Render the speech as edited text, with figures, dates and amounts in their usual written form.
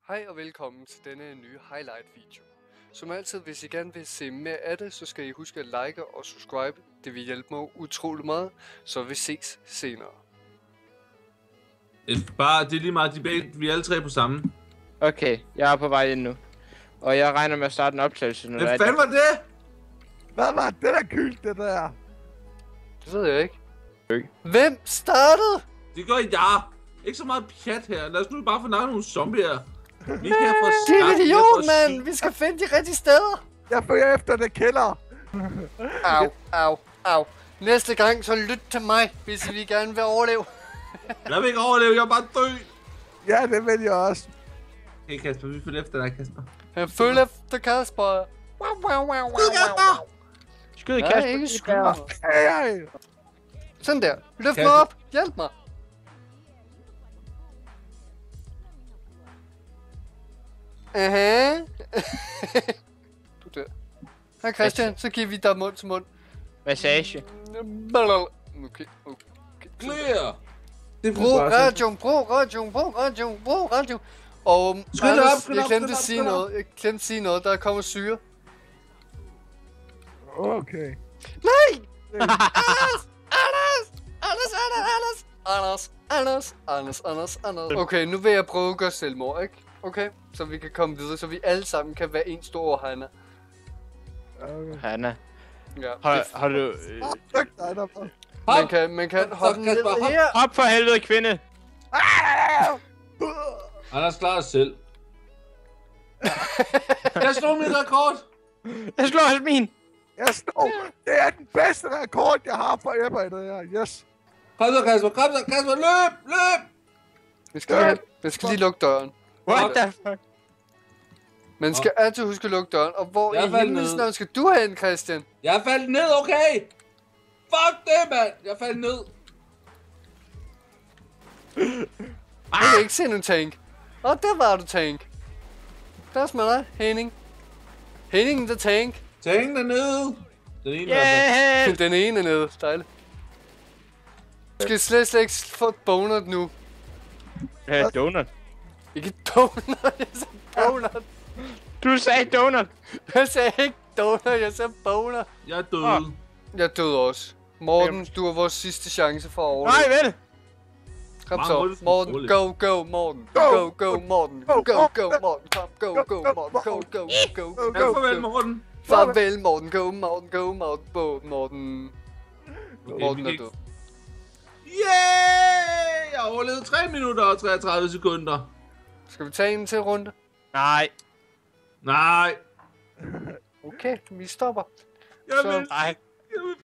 Hej og velkommen til denne nye highlight video. Som altid, hvis I gerne vil se mere af det, så skal I huske at like og subscribe. Det vil hjælpe mig utrolig meget, så vi ses senere. Det er lige meget, vi er alle tre på samme. Okay, jeg er på vej ind nu. Og jeg regner med at starte en optagelse nu. Hvad fanden var det? Hvad var det der kylt, det der? Det ved jeg ikke. Hvem startede? Det gør jeg. Ikke så meget pjat her. Lad os nu bare få nogle zombier. Vi kan få Det er idiot, mand! Vi skal finde de rigtige steder! Jeg følger efter det kælder. Au, au, au. Næste gang, så lyt til mig, hvis vi gerne vil overleve. Jeg vil ikke overleve, jeg er bare dø. Ja, det vil jeg også. Hey Kasper, vi følger efter dig, Kasper. Han følger efter Kasper. Skyd, Kasper! Skyd Nej, Kasper. ikke skyde. Hey. Sådan der. Løft mig Kasper. op. Hjælp mig. Aha. Du der. Hej Christian, så giver vi dig mund til mund. Massage. Okay. Clear! Det Brug radioen, brug radioen, brug radioen, brug radioen. Og Skynd Anders, op, skynd jeg op, glemte skynd at op, sige skynd op. noget. Jeg glemte at sige noget, der kommer syre. Okay. Nej! Anders. Okay, nu vil jeg prøve at gøre selvmord, ikke? Okay, så vi kan komme videre, så vi alle sammen kan være en stor Hanna. Hanna. Ja. Har du... Fuck dig der. Man kan hoppe ned Kasper, hop. her. Hop for helvede, kvinde! Anders klarer sig selv. Jeg slår min rekord! Jeg slår også min! Jeg står. Det er den bedste rekord, jeg har for Ebber i det her. Yes. Kom så, Kasper, løb! Vi skal lige lukke døren. What the fuck? Man skal altid huske at lukke døren. Og hvor Jeg i faldt himlens ned. navn skal du hen, Christian? Jeg er faldet ned, okay? Fuck det, mand! Jeg faldt ned. Jeg kan ikke se nogen tank. Der var du, tank. Der smager dig, Henning. Henning, the tank. Tænk dernede. Den ene i hvert fald. Yeah! Den ene er nede. Dejligt. Du skal slet ikke få et donut nu. Donut. Ikke donut, jeg sagde donut. Du sagde donut! Jeg sagde ikke donut, jeg sagde boner. Jeg er død. Jeg døde også. Morten, du har vores sidste chance for at overleve. Nej, vel! Kom Mange så, hurtigt, Morten, roligt. go, Morten. Go, Go, Morten. Go, Morten. Kom, go, Morten. Go. Ja, farvel, Morten. Farvel, Morten. Go, Morten. Morten. Morten er død. Yeah! Jeg har overlevet 3 minutter og 33 sekunder. Skal vi tage en til runde? Nej. Nej. Okay, vi stopper. Jeg vil, Nej. jeg vil